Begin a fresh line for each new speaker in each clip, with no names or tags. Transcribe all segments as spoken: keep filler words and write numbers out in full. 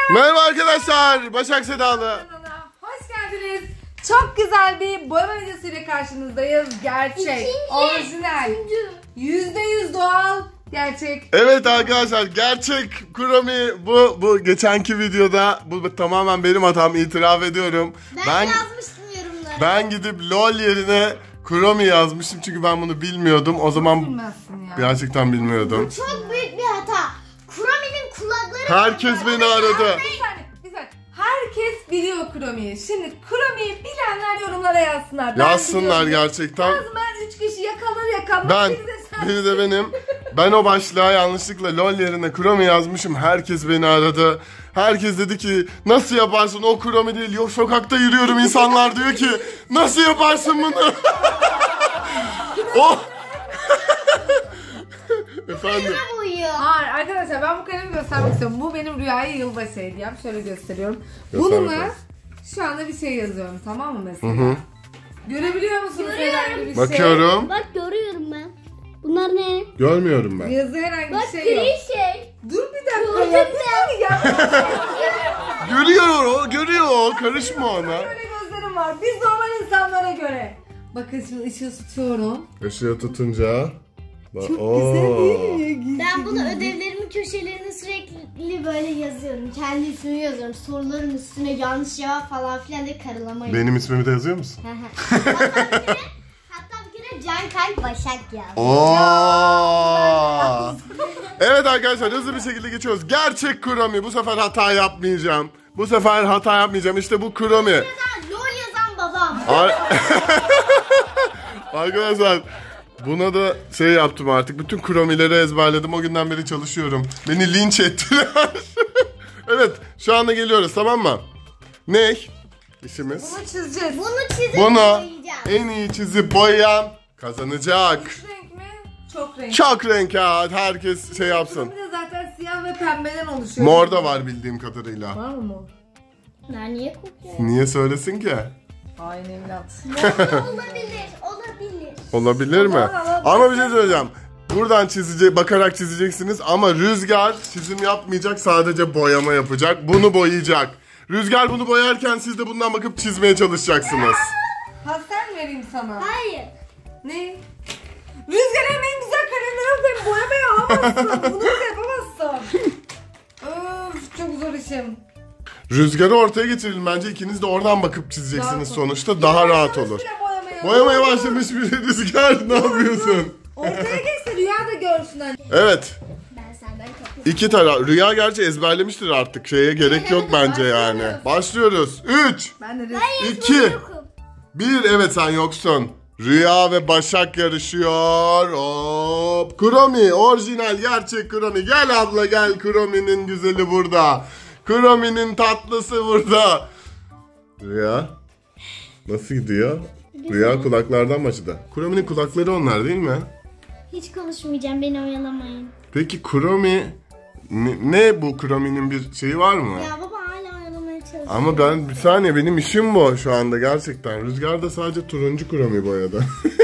Merhaba arkadaşlar. Başak Sedalı.
Hoş geldiniz. Çok güzel bir boyama videosuyla karşınızdayız. Gerçek, orijinal, yüzde yüz doğal, gerçek.
Evet arkadaşlar, gerçek Kuromi bu bu geçenki videoda bu tamamen benim hatam, itiraf ediyorum.
Ben, ben yazmıştım yorumlara.
Ben gidip LOL yerine Kuromi yazmışım çünkü ben bunu bilmiyordum. O zaman
Bilmezsin ya.
Gerçekten bilmiyordum.
Bu çok büyük bir hata. Kuromi'nin kulakları...
Herkes beni aradı.
Bir saniye, bir saniye. Herkes biliyor Kuromi'yi. Şimdi Kuromi'yi bilenler yorumlara yazsınlar. Ben
Yazsınlar
biliyorum.
gerçekten.
Lazım ben üç kişi yakalır yakalmaz.
Ben,
biri de sen.
biri de benim. Ben o başlığa yanlışlıkla LOL yerine Kuromi yazmışım. Herkes beni aradı. Herkes dedi ki nasıl yaparsın, o Kuromi değil. Yok, sokakta yürüyorum, insanlar diyor ki nasıl yaparsın bunu? O... Efendim.
Hayır arkadaşlar, ben bu kalemi göstermek istiyorum. Bu benim Rüya'ya yılbaşı hediyem. Şöyle gösteriyorum.
Göster
Bununla
bakalım.
şu anda bir şey yazıyorum, tamam mı mesela?
Hı hı.
Görebiliyor musunuz herhangi bir şey?
Bakıyorum.
Bak görüyorum ben. Bunlar ne?
Görmüyorum ben.
Yazı herhangi
Bak
bir şey yok.
gri şey.
Dur bir dakika ya. Bir dakika ya.
Görüyor o, görüyor o. Karışma ona.
Böyle gözlerim var. Biz normal insanlara göre. Bakın şimdi ışığı tutuyorum.
Işığı tutunca.
Çok
Oo.
güzel değil mi?
Ben bunu ödevlerimin köşelerine sürekli böyle yazıyorum. Kendi ismimi yazıyorum. Soruların üstüne yanlış cevap falan filan de karalamayın.
Benim ismimi de yazıyor musun?
hatta, bir kere, hatta bir kere Can Kalp Başak yazdı.
Oo. Evet arkadaşlar, hızlı bir şekilde geçiyoruz. Gerçek Kuromi. Bu sefer hata yapmayacağım. Bu sefer hata yapmayacağım. İşte bu Kuromi.
LOL yazan babam.
Ar arkadaşlar, buna da şey yaptım artık. Bütün Kuromi'leri ezberledim. O günden beri çalışıyorum. Beni linç ettiler. Evet, şu anda geliyoruz, tamam mı? Ne? İşimiz.
Bunu çizeceğiz.
Bunu çizip
Bunu
boyayacağım.
en iyi çizip boyayan kazanacak.
Üç renk mi? Çok renk.
Çok renk ya. Herkes şey yapsın.
Bir de zaten siyah ve pembeden oluşuyor.
Mor da var bildiğim kadarıyla.
Var mı mor?
Ben niye kokuyor?
Niye söylesin ki?
Aynı evlat.
Olabilir, olabilir.
Olabilir mi? Ama bir şey söyleyeceğim. Buradan çizecek, bakarak çizeceksiniz ama Rüzgar çizim yapmayacak, sadece boyama yapacak. Bunu boyayacak. Rüzgar bunu boyarken siz de bundan bakıp çizmeye çalışacaksınız.
Pastel vereyim sana.
Hayır.
Ne? Rüzgar'ın en güzel kalemleri alayım. Boyamaya alamazsın. Bunu da yapamazsın. Öf, çok zor işim.
Rüzgarı ortaya getirelim bence. İkiniz de oradan bakıp çizeceksiniz
Daha
sonuçta. Daha rahat olur.
Boyamaya,
Boyamaya başlamış bir Rüzgar. Ne yapıyorsun?
Ortaya geçse Rüya da görsün hani.
Evet.
Ben senden kapıyım.
İki taraf. Rüya gerçi ezberlemiştir artık. Şeye gerek yok bence yani. Başlıyoruz. Üç.
Ben de resim.
iki. Bir. Evet, sen yoksun. Rüya ve Başak yarışıyor. Hop. Kuromi. Orijinal, gerçek Kuromi. Gel abla gel. Kuromi'nin güzeli burada. Kuromi'nin tatlısı burada. Rüya. Nasıl gidiyor? Rüya kulaklardan başladı. Kuromi'nin kulakları onlar değil mi?
Hiç konuşmayacağım, beni oyalamayın.
Peki Kuromi... Ne, ne bu Kuromi'nin bir şeyi var mı?
Ya baba hala oyalamaya çalışıyor.
Ama ben bir saniye, benim işim bu şu anda gerçekten. Rüzgar da sadece turuncu Kuromi boyadı.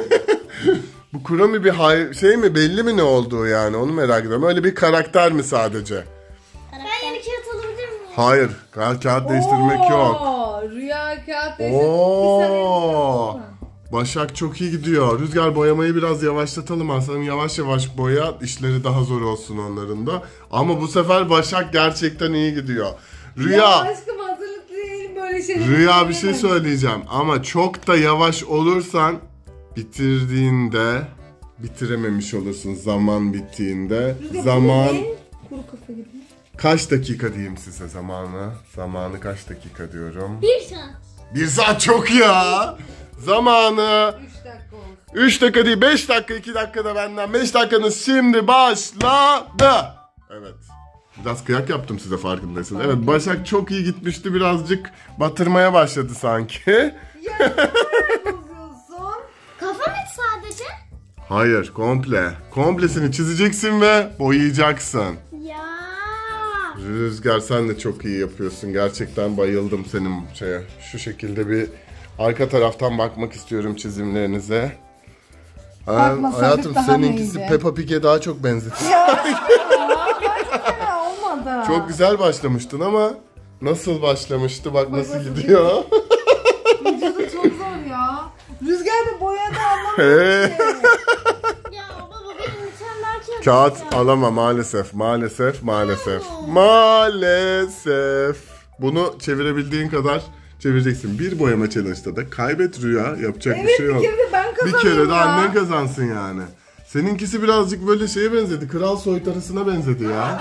Bu Kuromi bir hay şey mi, belli mi ne olduğu yani, onu merak ediyorum. Öyle bir karakter mi sadece?
Ben yeni kağıt alabilir miyim?
Hayır, ka kağıt değiştirmek yok.
Rüya kağıt değiştirmek.
Oo. Başak çok iyi gidiyor. Rüzgar, boyamayı biraz yavaşlatalım aslında. Yavaş yavaş boya, işleri daha zor olsun onların da. Ama bu sefer Başak gerçekten iyi gidiyor. Rüya.
Ya aşkım, hazırlıklı değilim böyle şeyler.
Rüya, bir şey söyleyeceğim ama çok da yavaş olursan bitirdiğinde bitirememiş olursun, zaman bittiğinde. Zaman
Kuru kafa gibi.
kaç dakika diyeyim size zamanı? Zamanı kaç dakika diyorum?
Bir saat.
Bir saat çok ya. Zamanı
üç dakika olsun.
üç dakika değil, beş dakika, iki dakika da benden. beş dakikanız şimdi başladı. Evet. Biraz kıyak yaptım size, farkındaysanız. Evet, Başak çok iyi gitmişti, birazcık batırmaya başladı sanki.
Ya ne bozuyorsun?
Kafa mı sadece?
Hayır, komple. Komplesini çizeceksin ve boyayacaksın.
Ya.
Rüzgar, sen de çok iyi yapıyorsun. Gerçekten bayıldım senin şeye. Şu şekilde bir arka taraftan bakmak istiyorum çizimlerinize.
Bakmasaydık
Hayatım,
daha
seninkisi
iyiydi.
Peppa Pig'e daha çok benzetiyor.
Ya olmadı.
Çok güzel başlamıştın ama nasıl başlamıştı? Bak nasıl
nasıl
gidiyor.
Vücudu çok zor ya. Rüzgar da boyadı anlamadım ki.
Ya baba benim mükemmel kağıt.
Kağıt
ya.
alama maalesef. Maalesef. Maalesef. Maalesef. Bunu çevirebildiğin kadar çevireceksin. Bir boyama challenge'da da kaybet Rüya. Yapacak bir
Evet
şey
bir
yok.
kere de ben
Bir
kazandım
kere de
ya.
annen kazansın yani. Seninkisi birazcık böyle şeye benzedi. Kral soytarısına benzedi ya.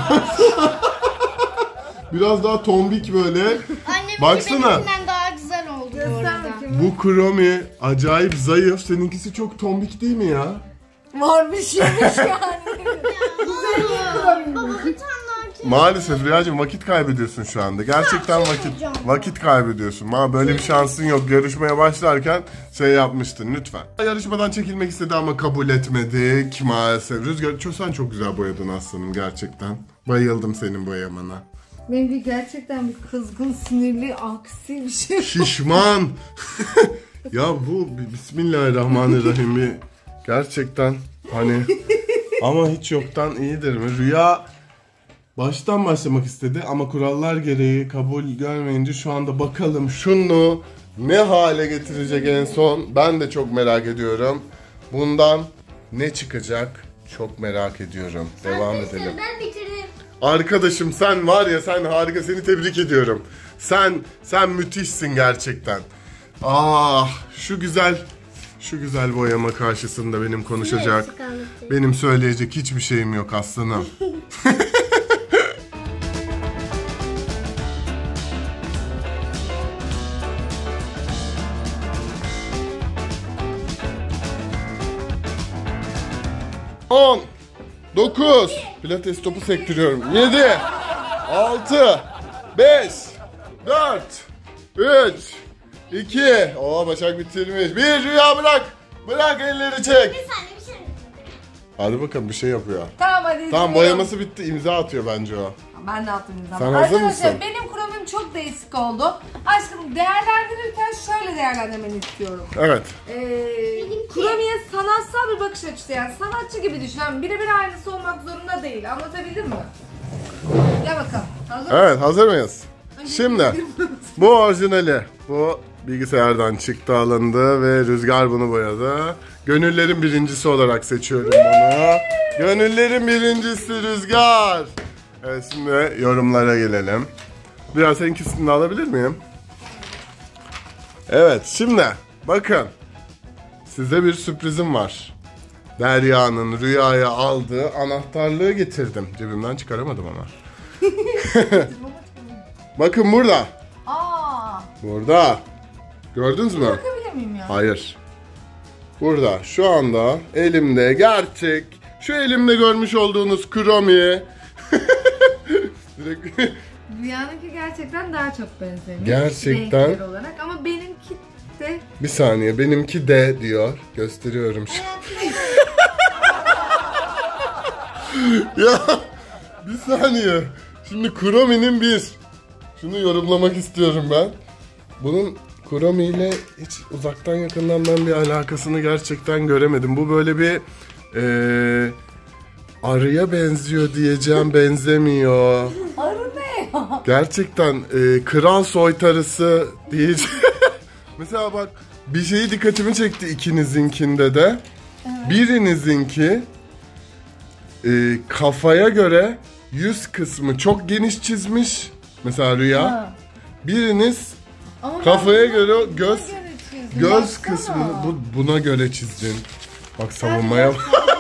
Biraz daha tombik böyle.
Anneminki
Baksana.
benimkinden daha güzel oldu bu
Göster
arada.
bakayım.
Bu Kuromi acayip zayıf. Seninkisi çok tombik değil mi ya?
Varmış yemiş yani.
Baba bir tane daha kağıt.
Maalesef Rüyacığım vakit kaybediyorsun şu anda. Gerçekten vakit
soracağım.
vakit kaybediyorsun. Ama böyle bir şansın yok. Yarışmaya başlarken şey yapmıştın lütfen. Yarışmadan çekilmek istedi ama kabul etmedik maalesef. Rüzgar çok, sen çok güzel boyadın aslanım gerçekten. Bayıldım senin boyamana.
Benimki gerçekten bir kızgın, sinirli, aksi bir şey.
Şişman. Ya bu bir Bismillahirrahmanirrahim bir gerçekten hani ama hiç yoktan iyidir mi? Rüya baştan başlamak istedi ama kurallar gereği kabul görmeyince şu anda bakalım şunu ne hale getirecek en son. Ben de çok merak ediyorum. Bundan ne çıkacak çok merak ediyorum. Devam edelim.
Ben bitirdim.
Arkadaşım sen var ya sen harika, seni tebrik ediyorum. Sen sen müthişsin gerçekten. Ah şu güzel şu güzel boyama karşısında benim konuşacak, benim söyleyecek hiçbir şeyim yok aslanım. on dokuz Pilates topu sektiriyorum. yedi altı beş dört üç iki Oo Başak bitirmiş. bir Rüya bırak. Bırak elleri çek.
Bir saniye bir şey.
Hadi bakalım bir şey yapıyor.
Tamam hadi.
Tamam
izleyelim.
boyaması bitti. İmza atıyor bence o.
Ben de attım imzamı.
Sen hazır
Arkadaşlar
mısın?
benim kurumum çok değişik oldu. Aşkım değerlendirirken şöyle değerlendirmeni istiyorum.
Evet.
Ee, Kuromi'ye sanatsal bir bakış açısı, yani sanatçı gibi düşün. Yani birebir aynısı olmak zorunda değil. Anlatabildim mi? Gel bakalım. Hazır mısın?
Evet hazır mıyız?
Önce
Şimdi
bir-
bu orijinali. Bu bilgisayardan çıktı, alındı ve Rüzgar bunu boyadı. Gönüllerin birincisi olarak seçiyorum bunu. Gönüllerin birincisi Rüzgar. Evet şimdi yorumlara gelelim. Biraz seninkisini de alabilir miyim? Evet şimdi bakın. Size bir sürprizim var. Derya'nın Rüya'ya aldığı anahtarlığı getirdim. Cebimden çıkaramadım ama. Bakın burada.
Aa,
Burada. Gördünüz mü?
bakabilir miyim ya?
Hayır. Burada. Şu anda elimde gerçek. Şu elimde görmüş olduğunuz Kuromi. Direkt-
Rüyanınki gerçekten daha çok benzemiş.
Gerçekten.
Renkler olarak ama benimki de
Bir saniye. Benimki de diyor. Gösteriyorum şu. Ya bir saniye. Şimdi Kuromi'nin bir. Şunu yorumlamak istiyorum ben. Bunun Kuromi ile hiç uzaktan yakından ben bir alakasını gerçekten göremedim. Bu böyle bir eee arıya benziyor diyeceğim, benzemiyor.
arı ne ya?
Gerçekten eee, kral soytarısı diyeceğim. Mesela bak bir şeyi dikkatimi çekti ikinizinkinde de. Birinizinki eee, kafaya göre yüz kısmı çok geniş çizmiş. Mesela Rüya.
Ha.
Biriniz
Ama
kafaya
ben bunu
göre
buna
göz
göre çizdim,
göz
baksana.
kısmını bu, buna göre çizdin. Bak savunmaya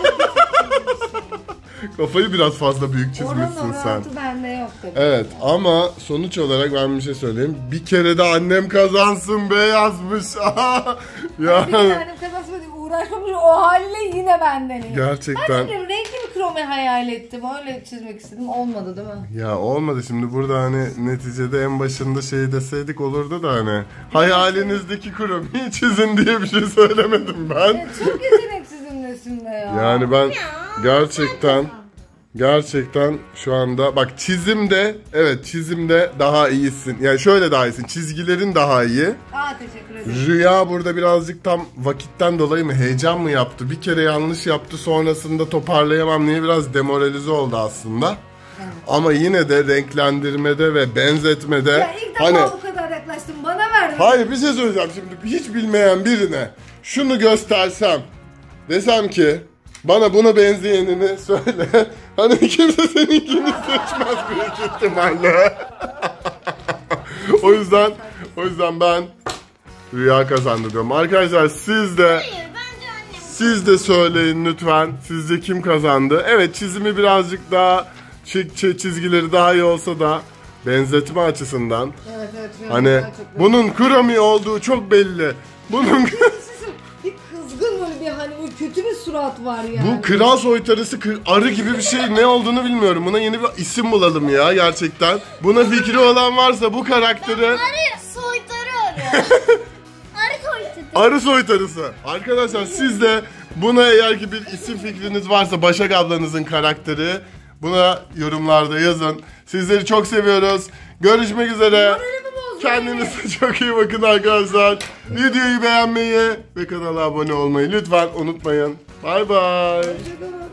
kafayı biraz fazla büyük
Oranın
çizmişsin sen.
orantı bende yok tabii.
Evet ama sonuç olarak ben bir şey söyleyeyim. Bir kere de annem kazansın be yazmış.
Bir
Yani
tane kafasına uğraşmamış, o haliyle yine benden iyi.
gerçekten.
Ben de renkli bir kromi hayal ettim. Öyle çizmek istedim. Olmadı değil mi?
Ya olmadı şimdi burada hani neticede en başında şey deseydik olurdu da hani hayalinizdeki kurumu çizin diye bir şey söylemedim ben.
Ya çok yeteneksizim resimde ya.
Yani ben gerçekten gerçekten şu anda bak çizimde evet çizimde daha iyisin. Yani şöyle daha iyisin. Çizgilerin daha iyi.
Aa teşekkür ederim.
Rüya burada birazcık tam vakitten dolayı mı heyecan mı yaptı? Bir kere yanlış yaptı sonrasında toparlayamam diye biraz demoralize oldu aslında. Ama yine de renklendirmede ve benzetmede
Ya ilk defa
hani
bu kadar yaklaştım. Bana verdin.
hayır bir şey söyleyeceğim şimdi hiç bilmeyen birine şunu göstersem desem ki bana buna benzeyenini söyle. Hani kimse seninkini seçmez büyük ihtimalle. o yüzden o yüzden ben Rüya kazandı diyorum. Arkadaşlar siz de
Hayır bence annem.
siz de söyleyin lütfen. Sizce kim kazandı? Evet çizimi birazcık daha çi- çi- çizgileri daha iyi olsa da benzetme açısından
Evet evet. Rüya
hani
daha çok
bunun Kuromi olduğu çok belli. Bunun
Sizin bir kızgın böyle bir hani o kötü bir surat var yani.
bu kral soytarısı kı- arı gibi bir şey ne olduğunu bilmiyorum. Buna yeni bir isim bulalım ya gerçekten. Buna fikri olan varsa bu karakteri
Arı soytarı arıyor. Arı soytarı.
arı soytarısı. Arkadaşlar siz de buna eğer ki bir isim fikriniz varsa Başak ablanızın karakteri buna yorumlarda yazın. Sizleri çok seviyoruz. Görüşmek üzere.
Moralimi bozdun.
Kendinize çok iyi bakın arkadaşlar. Videoyu beğenmeyi ve kanala abone olmayı lütfen unutmayın. Bay bay.
Hoşçakalın.